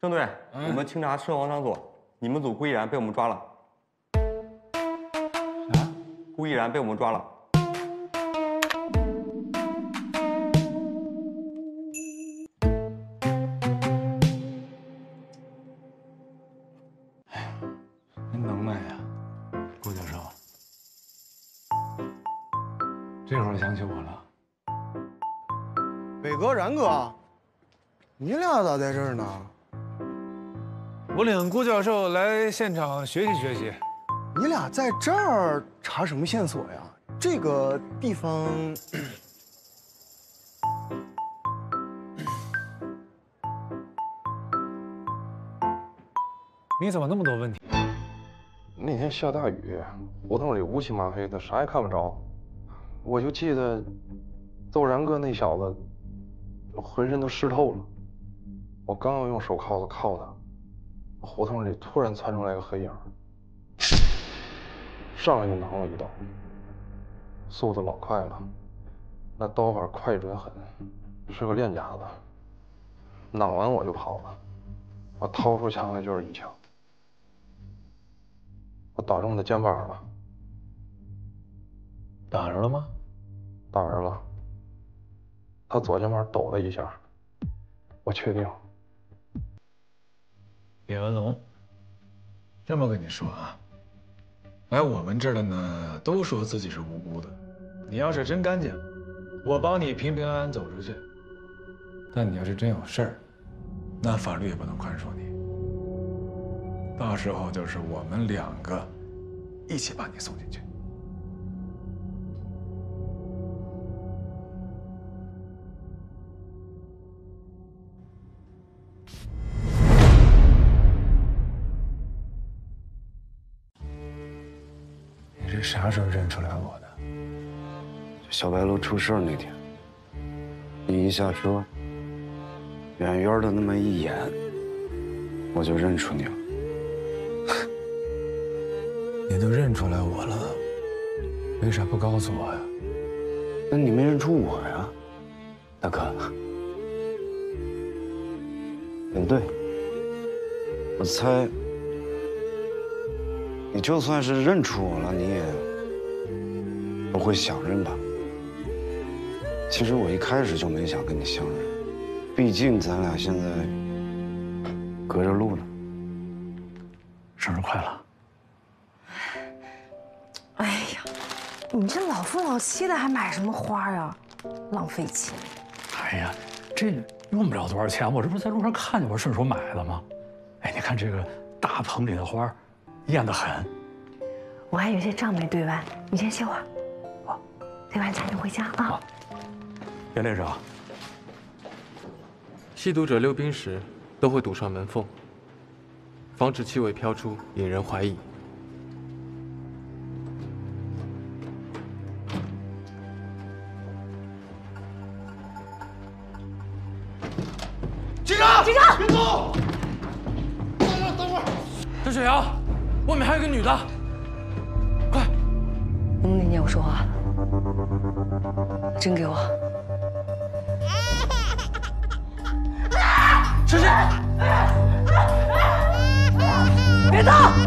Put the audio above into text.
郑队，我们清查车王场所，你们组顾毅然被我们抓了。 啥？ 顾毅然被我们抓了。 真能耐呀，顾教授。这会儿想起我了。 伟哥、然哥，你俩咋在这儿呢？ 我领顾教授来现场学习学习。 你俩在这儿查什么线索呀？这个地方， 你怎么那么多问题？ 那天下大雨，胡同里乌漆麻黑的，啥也看不着。我就记得揍然哥那小子，浑身都湿透了。我刚要用手铐子铐他，胡同里突然窜出来个黑影，上来就囊我一刀，速度老快了，那刀法快准狠，是个练家子。囊完我就跑了，我掏出枪来就是一枪，我打中他肩膀了。 打着了吗？ 打着了，他左肩膀抖了一下，我确定。 李文龙，这么跟你说啊，来我们这儿的呢，都说自己是无辜的。你要是真干净，我帮你平平安安走出去。但你要是真有事儿，那法律也不能宽恕你。到时候就是我们两个一起把你送进去。你是啥时候认出来我的？ 小白楼出事儿那天，你一下车，远远的那么一眼，我就认出你了。 你都认出来我了，为啥不告诉我呀？ 那你没认出我呀，大哥。也对，我猜，你就算是认出我了，你也不会想认吧？其实我一开始就没想跟你相认，毕竟咱俩现在隔着路呢。 生日快乐！ 哎呀，你这老夫老妻的还买什么花呀？浪费钱！ 哎呀，这用不了多少钱，我这不是在路上看见，我顺手买的吗？哎，你看这个大棚里的花，艳得很。 我还有些账没对完，你先歇会儿。好，对完咱就回家啊。 严队长， 吸毒者溜冰时都会堵上门缝，防止气味飘出，引人怀疑。 警察！ 警察！ 别走！等会儿！ 陈雪阳，外面还有个女的，快！ 能不能听见我说话？真给我！ 陈雪， 别动！